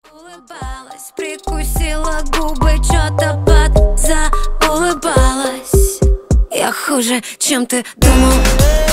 Улыбалась, прикусила губы, что-то заулыбалась. Я хуже, чем ты думал.